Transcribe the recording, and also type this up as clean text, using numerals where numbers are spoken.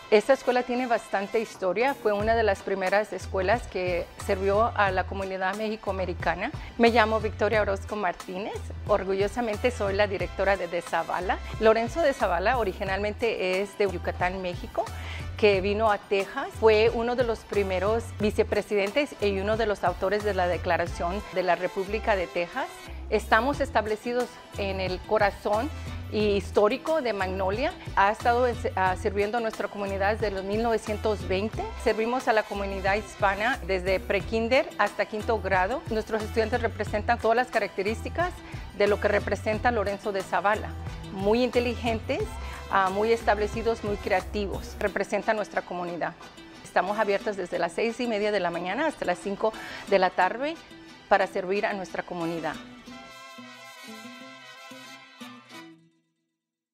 Esta escuela tiene bastante historia, fue una de las primeras escuelas que sirvió a la comunidad mexicoamericana. Me llamo Victoria Orozco Martínez, orgullosamente soy la directora de Zavala. Lorenzo de Zavala originalmente es de Yucatán, México, que vino a Texas. Fue uno de los primeros vicepresidentes y uno de los autores de la Declaración de la República de Texas. Estamos establecidos en el corazón histórico de Magnolia. Ha estado sirviendo a nuestra comunidad desde los 1920. Servimos a la comunidad hispana desde prekinder hasta quinto grado. Nuestros estudiantes representan todas las características de lo que representa Lorenzo de Zavala. Muy inteligentes, muy establecidos, muy creativos. Representan nuestra comunidad. Estamos abiertos desde las 6:30 de la mañana hasta las 5 de la tarde para servir a nuestra comunidad.